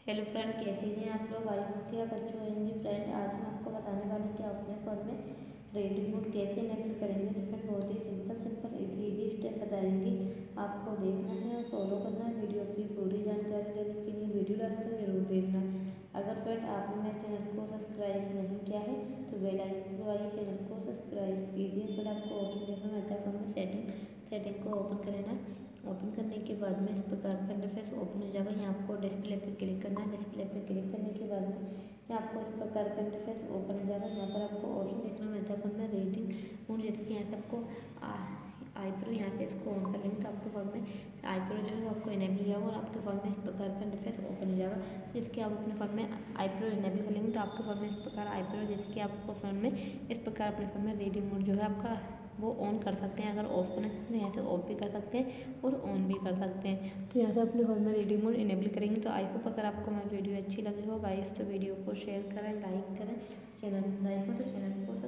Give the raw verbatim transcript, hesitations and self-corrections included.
Hello friend, कैसे हैं आप लोग? आई होप कि आप अच्छे होंगे। फ्रेंड, आज मैं आपको बताने वाली हूँ कि आप अपने फ़ोन में रेडियो मोड कैसे इनेबल करेंगे। तो फ्रेंड, बहुत ही simple simple easy easy step बताएंगे। आपको देखना है और फॉलो करना है। वीडियो की पूरी जानकारी लेने के लिए वीडियो लास्ट तक जरूर देखना। अगर फ्रेंड आपने मेरे चैनल को सब्सक्राइब नहीं किया है तो बेल आइकन दबाइए, चैनल को सब्सक्राइब कीजिए। फिर आपको ओपन देखना रहता है फ़ोन में सेटिंग सेटिंग को ओपन कर लेना। ओपन करने के बाद में इस प्रकार का इंटरफेस ओपन हो जाएगा। यहाँ आपको डिस्प्ले पे क्लिक करना है। डिस्प्ले पे क्लिक करने के बाद में यहाँ आपको इस प्रकार का इंटरफेस ओपन हो जाएगा। यहाँ पर आपको ऑप्शन देखना मिलता है फ़ोन में रीडिंग मोड, जैसे कि यहाँ से आपको आईप्रो यहाँ से इसको ऑन कर लेंगे तो आपके फ़ोन में आईप्रो जो है वो आपको इनेबल हो जाएगा और आपके फ़ोन में इस प्रकार का इंटरफेस ओपन हो जाएगा। जिसके आप अपने फ़ोन में आईप्रो इनेबल कर लेंगे तो आपके फ़ोन में इस प्रकार आईप्रो, जैसे कि आपको फ़ोन में इस प्रकार अपने फ़ोन में रेडियो मोड जो है आपका वो ऑन कर सकते हैं। अगर ऑफ करना चाहते हैं यहाँ से ऑफ भी कर सकते हैं और ऑन भी कर सकते हैं। तो यहाँ से अपने फ़ोन में रेडियो मोड इनेबल करेंगे। तो आई होप अगर आपको मेरी वीडियो अच्छी लगी हो गाइस तो वीडियो को शेयर करें, लाइक करें। चैनल लाइक हो तो चैनल को